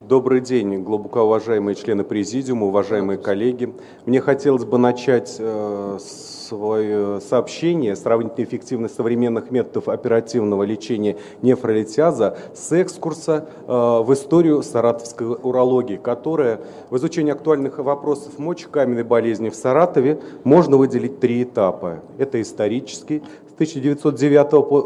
Добрый день, глубоко уважаемые члены Президиума, уважаемые коллеги. Мне хотелось бы начать свое сообщение «Сравнительная эффективность современных методов оперативного лечения нефролитиаза» с экскурса в историю саратовской урологии, которая в изучении актуальных вопросов мочекаменной болезни в Саратове можно выделить три этапа. Это исторический, с 1909 по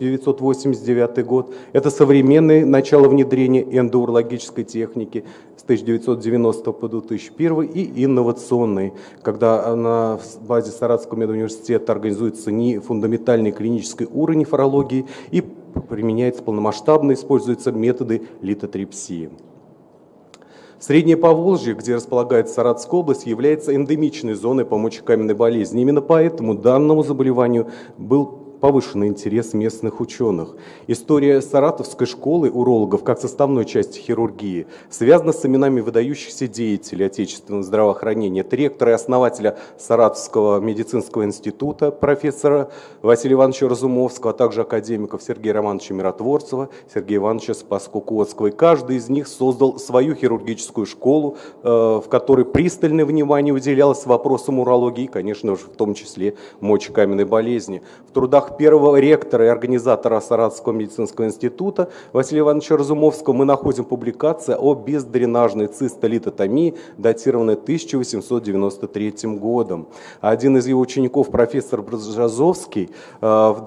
1989 год. Это современное начало внедрения эндоурологической техники с 1990 по 2001 и инновационный, когда на базе Саратовского медуниверситета организуется не фундаментальный клинический уровень нефрологии и применяется полномасштабно, используются методы литотрипсии. Среднее Поволжье, где располагается Саратовская область, является эндемичной зоной по мочекаменной болезни. Именно поэтому данному заболеванию был повышенный интерес местных ученых. История Саратовской школы урологов как составной части хирургии связана с именами выдающихся деятелей отечественного здравоохранения. Это ректора и основателя Саратовского медицинского института, профессора Василия Ивановича Разумовского, а также академиков Сергея Романовича Миротворцева, Сергея Ивановича Спаско-Кутского. И каждый из них создал свою хирургическую школу, в которой пристальное внимание уделялось вопросам урологии и, конечно же, в том числе мочекаменной болезни. В трудах первого ректора и организатора Саратовского медицинского института Василия Ивановича Разумовского мы находим публикацию о бездренажной цистолитотомии, датированной 1893 годом. Один из его учеников, профессор Бразовский, в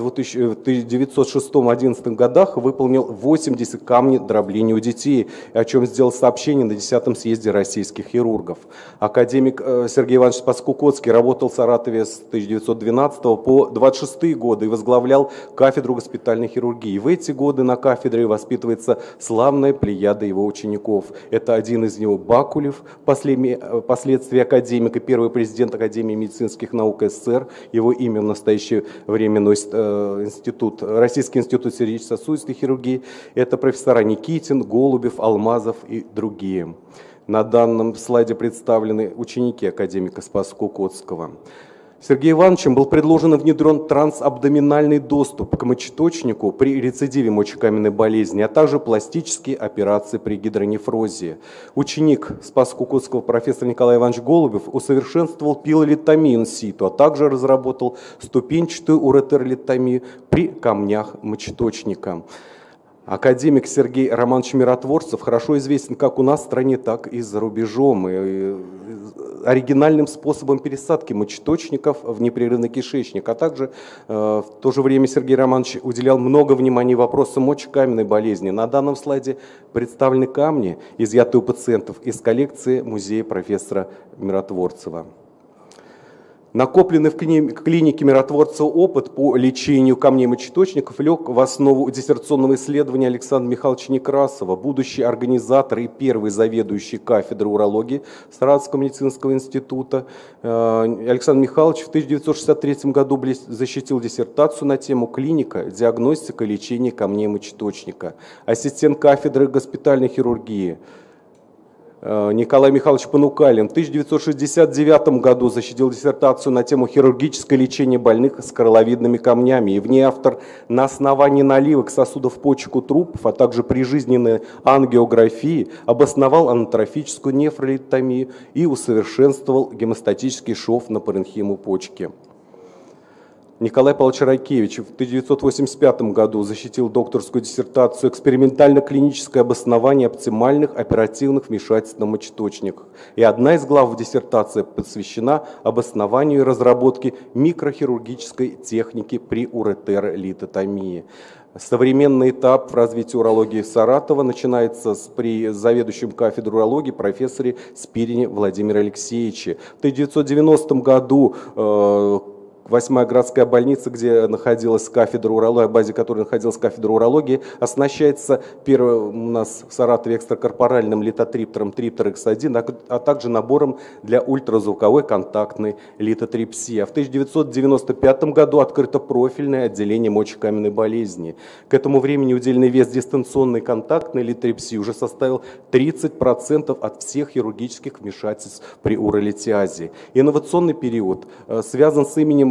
1906-1911 годах выполнил 80 камней дробления у детей, о чем сделал сообщение на 10-м съезде российских хирургов. Академик Сергей Иванович Спаско-Кутский работал в Саратове с 1912 по 26 годы и возглавлял кафедру госпитальной хирургии. В эти годы на кафедре воспитывается славная плеяда его учеников. Это один из него Бакулев, впоследствии академик и первый президент Академии медицинских наук СССР. Его имя в настоящее время носит Российский институт сердечно-сосудистой хирургии. Это профессора Никитин, Голубев, Алмазов и другие. На данном слайде представлены ученики академика Спаско-Кутского. Сергеем Ивановичем был предложен и внедрен трансабдоминальный доступ к мочеточнику при рецидиве мочекаменной болезни, а также пластические операции при гидронефрозе. Ученик Спаско-Кутского профессор Николай Иванович Голубев усовершенствовал пилолитомию инситу, а также разработал ступенчатую уретеролитомию при камнях мочеточника. Академик Сергей Романович Миротворцев хорошо известен как у нас в стране, так и за рубежом. И оригинальным способом пересадки мочеточников в непрерывный кишечник, а также в то же время Сергей Романович уделял много внимания вопросам мочекаменной болезни. На данном слайде представлены камни, изъятые у пациентов из коллекции музея профессора Миротворцева. Накопленный в клинике Миротворцева опыт по лечению камней мочеточников лег в основу диссертационного исследования Александра Михайловича Некрасова, будущий организатор и первый заведующий кафедрой урологии Саратовского медицинского института. Александр Михайлович в 1963 году защитил диссертацию на тему «Клиника, диагностика и лечение камней мочеточника». Ассистент кафедры госпитальной хирургии Николай Михайлович Понукалин в 1969 году защитил диссертацию на тему «Хирургическое лечение больных с коралловидными камнями». И в ней автор на основании наливок сосудов почек у трупов, а также прижизненной ангиографии обосновал анатрофическую нефролитомию и усовершенствовал гемостатический шов на паренхиму почки. Николай Павлович Райкевич в 1985 году защитил докторскую диссертацию «Экспериментально-клиническое обоснование оптимальных оперативных вмешательств на мочеточниках». И одна из глав диссертации посвящена обоснованию и разработке микрохирургической техники при уретеролитотомии. Современный этап в развитии урологии Саратова начинается при заведующем кафедрой урологии профессоре Спирине Владимире Алексеевиче. В 1990 году 8-я городская больница, где находилась кафедра урологии, о базе которой находилась кафедра урологии, оснащается первым у нас в Саратове экстракорпоральным литотриптером Триптер X1, а также набором для ультразвуковой контактной литотрипсии. А в 1995 году открыто профильное отделение мочекаменной болезни. К этому времени удельный вес дистанционной контактной литотрипсии уже составил 30% от всех хирургических вмешательств при уролитиазе. Инновационный период связан с именем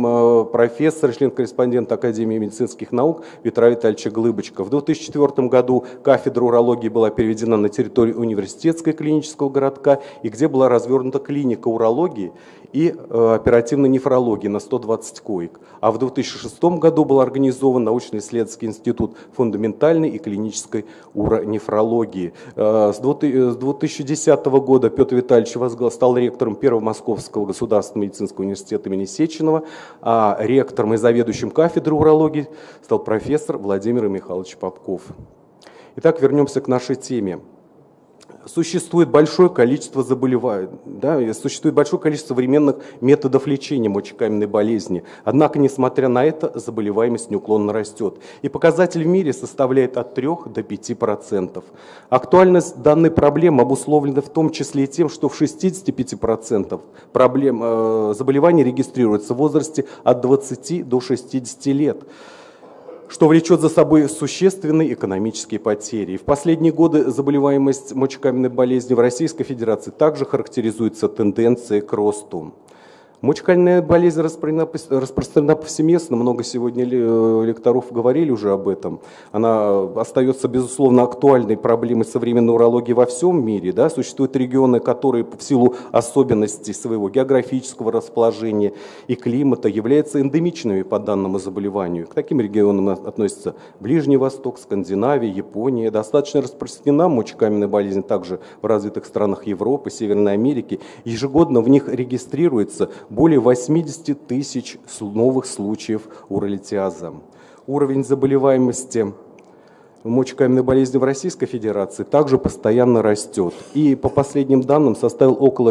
профессор, член-корреспондент Академии медицинских наук Петра Витальевича Глыбочка. В 2004 году кафедра урологии была переведена на территорию университетского клинического городка, и где была развернута клиника урологии и оперативной нефрологии на 120 коек. А в 2006 году был организован научно-исследовательский институт фундаментальной и клинической уронефрологии. С 2010 года Петр Витальевич стал ректором Первого Московского государственного медицинского университета имени Сеченова, а ректором и заведующим кафедрой урологии стал профессор Владимир Михайлович Попков. Итак, вернемся к нашей теме. Существует большое количество существует большое количество современных методов лечения мочекаменной болезни. Однако, несмотря на это, заболеваемость неуклонно растет. И показатель в мире составляет от 3 до 5%. Актуальность данной проблемы обусловлена в том числе и тем, что в 65% заболеваний регистрируются в возрасте от 20 до 60 лет, что влечет за собой существенные экономические потери. И в последние годы заболеваемость мочекаменной болезнью в Российской Федерации также характеризуется тенденцией к росту. Мочекаменная болезнь распространена повсеместно, много сегодня лекторов говорили уже об этом. Она остается, безусловно, актуальной проблемой современной урологии во всем мире. Да? Существуют регионы, которые в силу особенностей своего географического расположения и климата являются эндемичными по данному заболеванию. К таким регионам относятся Ближний Восток, Скандинавия, Япония. Достаточно распространена мочекаменная болезнь также в развитых странах Европы, Северной Америки. Ежегодно в них регистрируется более 80 тысяч новых случаев уролитиаза. Уровень заболеваемости мочекаменной болезни в Российской Федерации также постоянно растет. И по последним данным составил около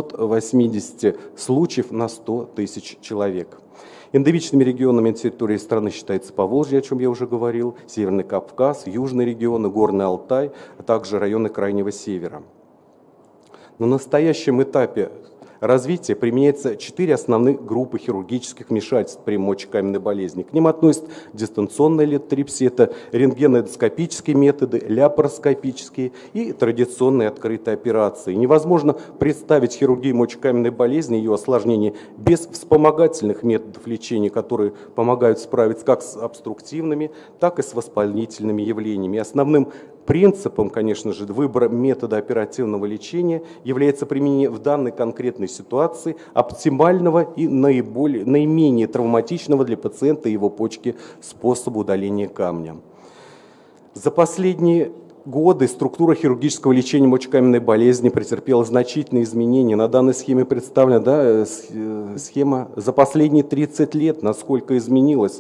580 случаев на 100 тысяч человек. Эндемичными регионами на территории страны считается Поволжье, о чем я уже говорил, Северный Кавказ, южные регионы, Горный Алтай, а также районы Крайнего Севера. На настоящем этапе развития применяется 4 основных группы хирургических вмешательств при мочекаменной болезни. К ним относятся дистанционная литотрипсия, это рентгеноэндоскопические методы, ляпароскопические и традиционные открытые операции. Невозможно представить хирургию мочекаменной болезни, ее осложнения без вспомогательных методов лечения, которые помогают справиться как с обструктивными, так и с воспалительными явлениями. Основным принципом, конечно же, выбора метода оперативного лечения является применение в данной конкретной ситуации оптимального и наименее травматичного для пациента и его почки способа удаления камня. За последние годы структура хирургического лечения мочекаменной болезни претерпела значительные изменения. На данной схеме представлена схема за последние 30 лет, насколько изменилась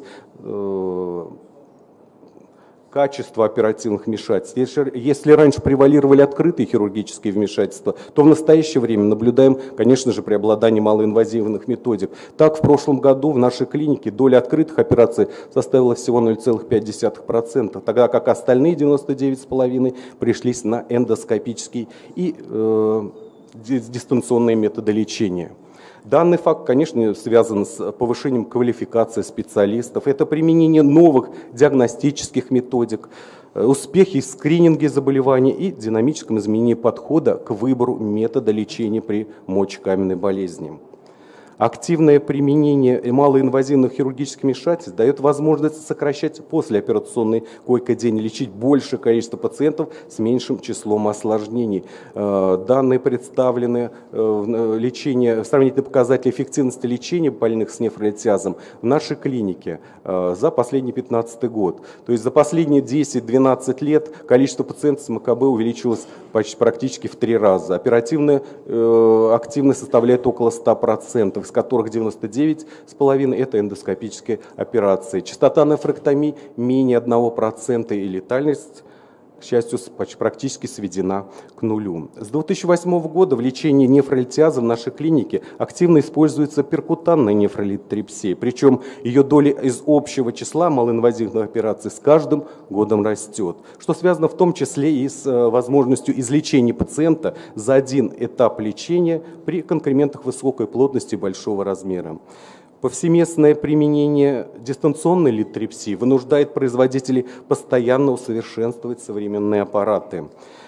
качество оперативных вмешательств. Если раньше превалировали открытые хирургические вмешательства, то в настоящее время наблюдаем, конечно же, преобладание малоинвазивных методик. Так, в прошлом году в нашей клинике доля открытых операций составила всего 0,5%, тогда как остальные 99,5% пришлись на эндоскопические и дистанционные методы лечения. Данный факт, конечно, связан с повышением квалификации специалистов. Это применение новых диагностических методик, успехи в скрининге заболеваний и динамическом изменении подхода к выбору метода лечения при мочекаменной болезни. Активное применение малоинвазивных хирургических вмешательств дает возможность сокращать послеоперационный койко-день, лечить большее количество пациентов с меньшим числом осложнений. Данные представлены сравнительные показатели эффективности лечения больных с нефролитиазом в нашей клинике за последний 15 год. То есть за последние 10-12 лет количество пациентов с МКБ увеличилось практически в 3 раза. Оперативная активность составляет около 100%. Из которых 99,5% это эндоскопические операции. Частота нефректомии менее 1%, и летальность, к счастью, практически сведена к нулю. С 2008 года в лечении нефролитиаза в нашей клинике активно используется перкутанная нефролитотрипсия, причем ее доля из общего числа малоинвазивных операций с каждым годом растет, что связано в том числе и с возможностью излечения пациента за один этап лечения при конкрементах высокой плотности и большого размера. Повсеместное применение дистанционной литотрипсии вынуждает производителей постоянно усовершенствовать современные аппараты.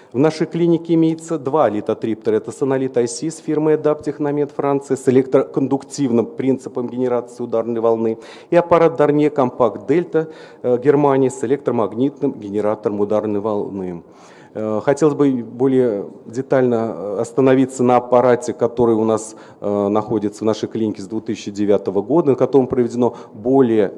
В нашей клинике имеется два литотриптера. Это сонолит IC с фирмы EDAP Техномед Франции с электрокондуктивным принципом генерации ударной волны и аппарат Dornier Compact Delta Германии с электромагнитным генератором ударной волны. Хотелось бы более детально остановиться на аппарате, который у нас находится в нашей клинике с 2009 года, на котором проведено более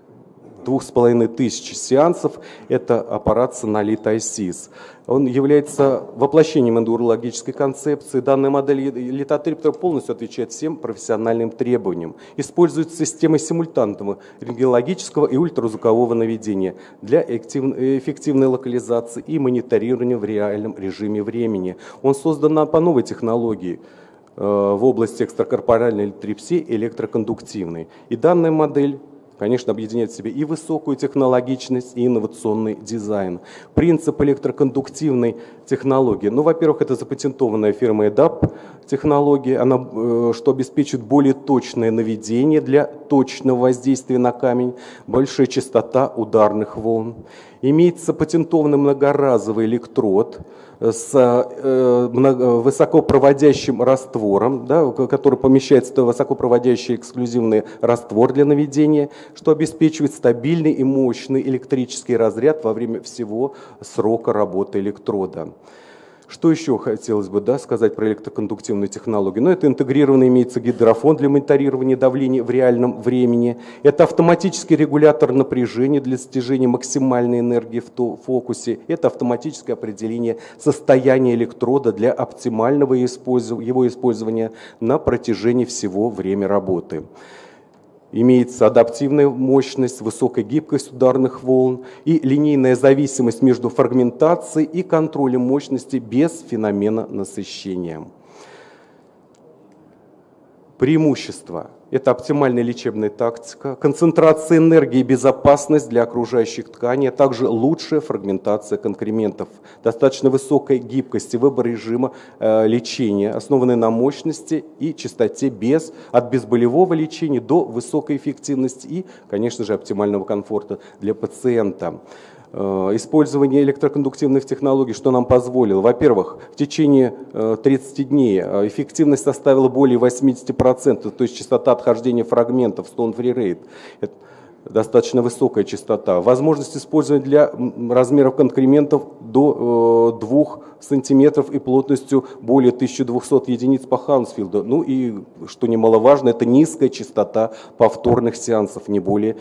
2500 сеансов. Это аппарат Sonolith ICS. Он является воплощением эндурологической концепции. Данная модель литотриптера полностью отвечает всем профессиональным требованиям. Используется система симультантного рентгенологического и ультразвукового наведения для эффективной локализации и мониторирования в реальном режиме времени. Он создан по новой технологии в области экстракорпоральной электрепсии и электрокондуктивной. И данная модель, конечно, объединяет в себе и высокую технологичность, и инновационный дизайн. Принцип электрокондуктивной технологии. Ну, во-первых, это запатентованная фирма EDAP технология, она, что обеспечивает более точное наведение для точного воздействия на камень, большая частота ударных волн. Имеется патентованный многоразовый электрод с высокопроводящим раствором, да, который помещается в высокопроводящий эксклюзивный раствор для наведения, что обеспечивает стабильный и мощный электрический разряд во время всего срока работы электрода. Что еще хотелось бы сказать про электрокондуктивную технологию? Ну, это интегрированный имеется гидрофон для мониторирования давления в реальном времени. Это автоматический регулятор напряжения для достижения максимальной энергии в фокусе. Это автоматическое определение состояния электрода для оптимального его использования на протяжении всего времени работы. Имеется адаптивная мощность, высокая гибкость ударных волн и линейная зависимость между фрагментацией и контролем мощности без феномена насыщения. Преимущества. Это оптимальная лечебная тактика, концентрация энергии и безопасность для окружающих тканей, а также лучшая фрагментация конкрементов, достаточно высокая гибкость и выбор режима лечения, основанный на мощности и частоте от безболевого лечения до высокой эффективности и, конечно же, оптимального комфорта для пациента. Использование электрокондуктивных технологий, что нам позволило? Во-первых, в течение 30 дней эффективность составила более 80%, то есть частота отхождения фрагментов, stone-free rate. Это достаточно высокая частота. Возможность использования для размеров конкрементов до 2 сантиметров и плотностью более 1200 единиц по Хаунсфилду. Ну и, что немаловажно, это низкая частота повторных сеансов, не более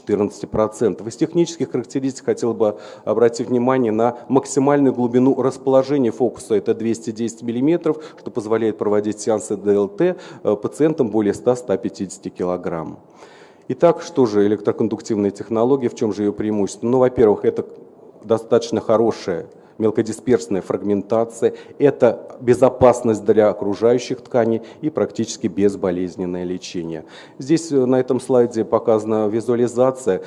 14%. Из технических характеристик хотел бы обратить внимание на максимальную глубину расположения фокуса. Это 210 мм, что позволяет проводить сеансы ДЛТ пациентам более 100-150 кг. Итак, что же электрокондуктивная технология, в чем же ее преимущество? Ну, во-первых, это достаточно хорошая мелкодисперсная фрагментация, это безопасность для окружающих тканей и практически безболезненное лечение. Здесь на этом слайде показана визуализация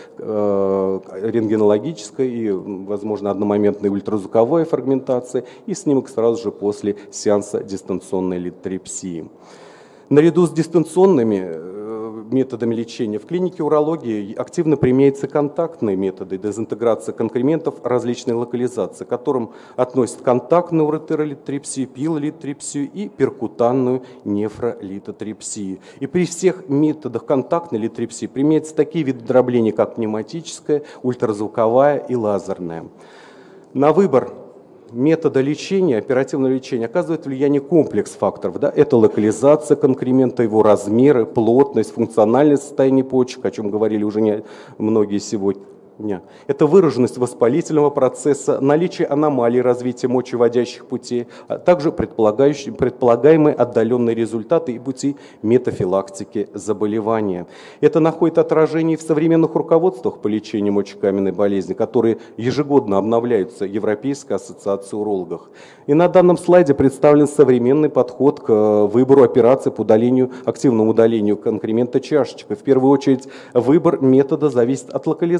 рентгенологическая и, возможно, одномоментная ультразвуковая фрагментация и снимок сразу же после сеанса дистанционной литотрепсии. Наряду с дистанционными методами лечения в клинике урологии активно применяются контактные методы дезинтеграции конкрементов различной локализации, к которым относят контактную уретеролитотрепсию, пилолитотрепсию и перкутанную нефролитотрепсию. И при всех методах контактной литотрепсии применяются такие виды дробления, как пневматическая, ультразвуковая и лазерная. На выбор метода лечения, оперативного лечения, оказывает влияние комплекс факторов. Да? Это локализация конкремента, его размеры, плотность, функциональное состояние почек, о чем говорили уже многие сегодня. Это выраженность воспалительного процесса, наличие аномалий развития мочевыводящих путей, а также предполагаемые отдаленные результаты и пути метафилактики заболевания. Это находит отражение в современных руководствах по лечению мочекаменной болезни, которые ежегодно обновляются Европейской ассоциацией урологов. И на данном слайде представлен современный подход к выбору операции по активному удалению конкремента чашечек. И в первую очередь выбор метода зависит от локализации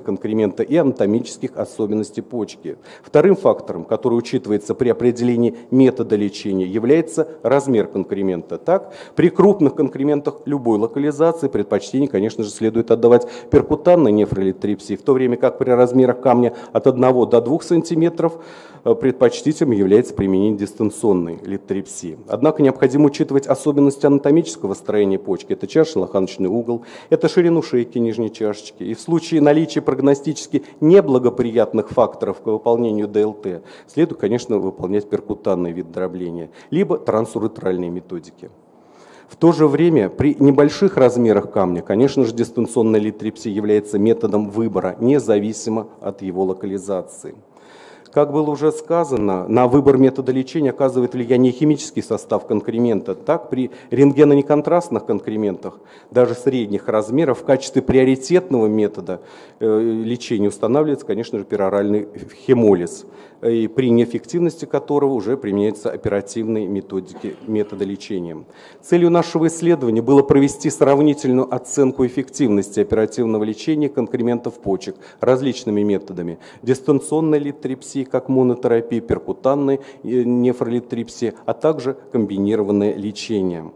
конкремента и анатомических особенностей почки. Вторым фактором, который учитывается при определении метода лечения, является размер конкремента. Так, при крупных конкрементах любой локализации предпочтение, конечно же, следует отдавать перкутанной нефролитрипсии, в то время как при размерах камня от 1 до 2 см предпочтительным является применение дистанционной литрипсии. Однако необходимо учитывать особенности анатомического строения почки. Это чашечно-лоханочный угол, это ширину шейки нижней чашечки. И в случае наличия прогностически неблагоприятных факторов к выполнению ДЛТ следует, конечно, выполнять перкутанный вид дробления, либо трансуретральные методики. В то же время при небольших размерах камня, конечно же, дистанционная литрипсия является методом выбора, независимо от его локализации. Как было уже сказано, на выбор метода лечения оказывает влияние химический состав конкремента. Так, при рентгенонеконтрастных конкрементах, даже средних размеров, в качестве приоритетного метода лечения устанавливается, конечно же, пероральный хемолиз, и при неэффективности которого уже применяются оперативные методы лечения. Целью нашего исследования было провести сравнительную оценку эффективности оперативного лечения конкрементов почек различными методами. Дистанционной литрипсии, как монотерапия, перкутанной нефролитрипсии, а также комбинированное лечение.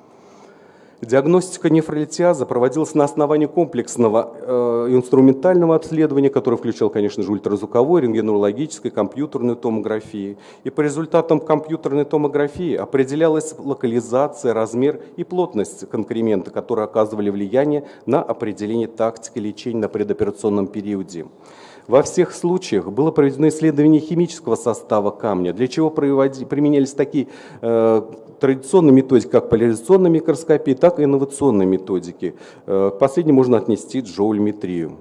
Диагностика нефролитиаза проводилась на основании комплексного инструментального обследования, которое включало, конечно же, ультразвуковой, рентгенологической, компьютерную томографии. И по результатам компьютерной томографии определялась локализация, размер и плотность конкремента, которые оказывали влияние на определение тактики лечения на предоперационном периоде. Во всех случаях было проведено исследование химического состава камня, для чего применялись такие традиционные методики, как поляризационная микроскопия, так и инновационные методики. К последним можно отнести джоульметрию.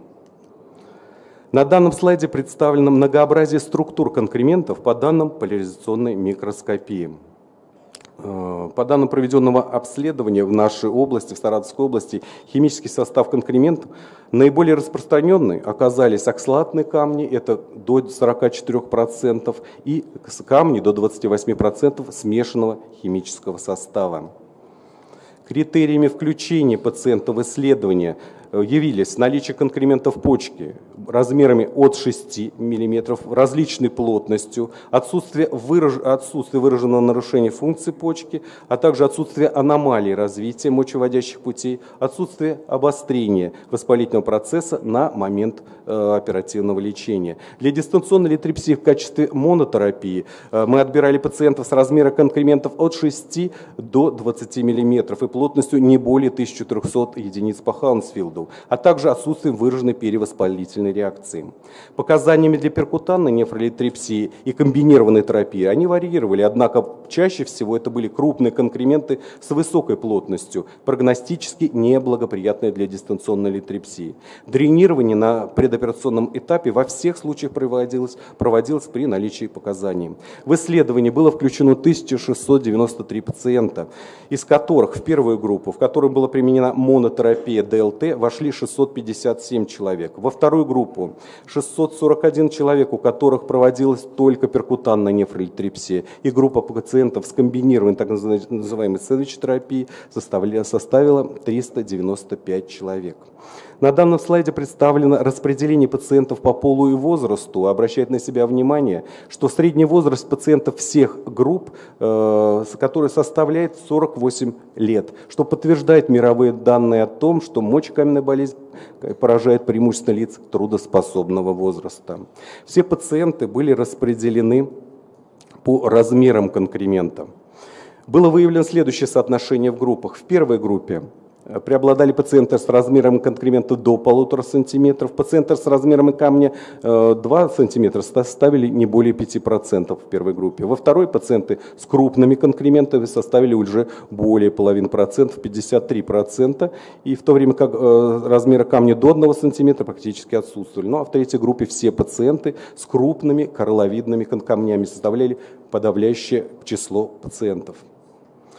На данном слайде представлено многообразие структур конкрементов по данным поляризационной микроскопии. По данным проведенного обследования в нашей области, в Саратовской области, химический состав конкрементов наиболее распространенный оказались оксалатные камни, это до 44%, и камни до 28% смешанного химического состава. Критериями включения пациента в исследование явились наличие конкрементов почки размерами от 6 мм, различной плотностью, отсутствие выраженного нарушения функции почки, а также отсутствие аномалий развития мочевыводящих путей, отсутствие обострения воспалительного процесса на момент оперативного лечения. Для дистанционной литрипсии в качестве монотерапии мы отбирали пациентов с размером конкрементов от 6 до 20 мм и плотностью не более 1300 единиц по Хаунсфилду, а также отсутствием выраженной перевоспалительной реакции. Показаниями для перкутанной нефролитрипсии и комбинированной терапии они варьировали, однако чаще всего это были крупные конкременты с высокой плотностью, прогностически неблагоприятные для дистанционной литрипсии. Дренирование на предоперационном этапе во всех случаях проводилось при наличии показаний. В исследование было включено 1693 пациента, из которых в первую группу, в которой была применена монотерапия ДЛТ, вошли 657 человек. Во вторую группу 641 человек, у которых проводилась только перкутанная нефролитрипсия, и группа пациентов с комбинированной так называемой сэндвич-терапией составила 395 человек. На данном слайде представлено распределение пациентов по полу и возрасту. Обращает на себя внимание, что средний возраст пациентов всех групп, который составляет 48 лет, что подтверждает мировые данные о том, что мочекаменная болезнь поражает преимущественно лиц трудоспособного возраста. Все пациенты были распределены по размерам конкремента. Было выявлено следующее соотношение в группах. В первой группе преобладали пациенты с размером конкремента до 1,5 см, пациенты с размером камня 2 см составили не более 5% в первой группе. Во второй пациенты с крупными конкрементами составили уже более 0,5%, 53%, и в то время как размеры камня до 1 см практически отсутствовали. Ну а в третьей группе все пациенты с крупными коралловидными камнями составляли подавляющее число пациентов.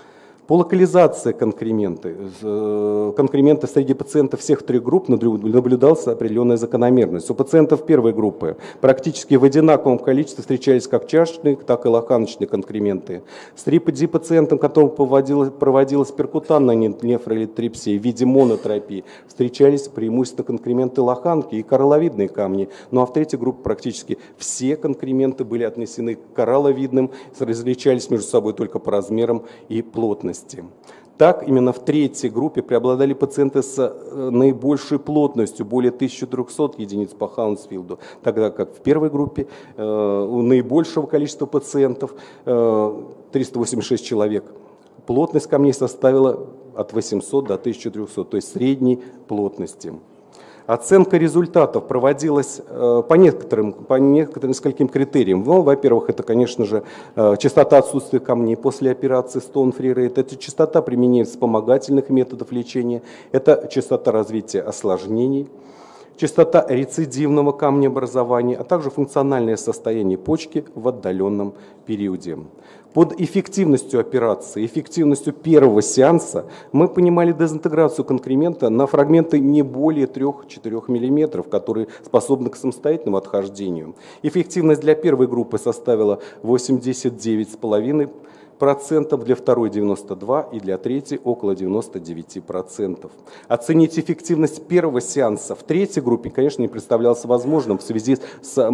По локализации конкремента среди пациентов всех трех групп наблюдалась определенная закономерность. У пациентов первой группы практически в одинаковом количестве встречались как чашечные, так и лоханочные конкременты. Среди пациентов, которым проводилась перкутанная нефролитрипсия в виде монотерапии, встречались преимущественно конкременты лоханки и коралловидные камни. Ну а в третьей группе практически все конкременты были отнесены к коралловидным, различались между собой только по размерам и плотности. Так, именно в третьей группе преобладали пациенты с наибольшей плотностью, более 1300 единиц по Хаунсфилду, тогда как в первой группе у наибольшего количества пациентов, 386 человек, плотность камней составила от 800 до 1300, то есть средней плотности. Оценка результатов проводилась по нескольким критериям. Ну, во-первых, это, конечно же, частота отсутствия камней после операции Stone Free Rate, это частота применения вспомогательных методов лечения, это частота развития осложнений, частота рецидивного камнеобразования, а также функциональное состояние почки в отдаленном периоде. Под эффективностью операции, эффективностью первого сеанса мы понимали дезинтеграцию конкремента на фрагменты не более 3-4 мм, которые способны к самостоятельному отхождению. Эффективность для первой группы составила 89,5%, для второй 92% и для третьей около 99%. Оценить эффективность первого сеанса в третьей группе, конечно, не представлялось возможным в связи с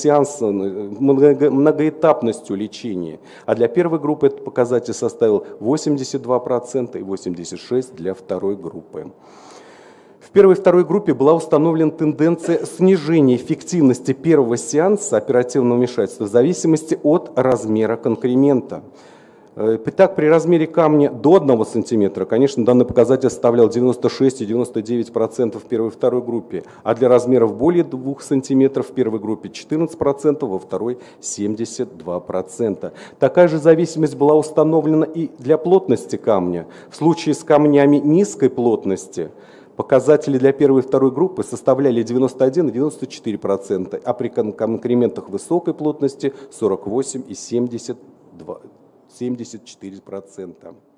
многоэтапностью лечения. А для первой группы этот показатель составил 82% и 86% для второй группы. В первой и второй группе была установлена тенденция снижения эффективности первого сеанса оперативного вмешательства в зависимости от размера конкремента. Итак, при размере камня до 1 см, конечно, данный показатель составлял 96 и 99% в первой и второй группе, а для размеров более 2 см в первой группе 14%, во второй 72%. Такая же зависимость была установлена и для плотности камня. В случае с камнями низкой плотности показатели для первой и второй группы составляли 91 и 94%, а при конкрементах высокой плотности 48 и 74%.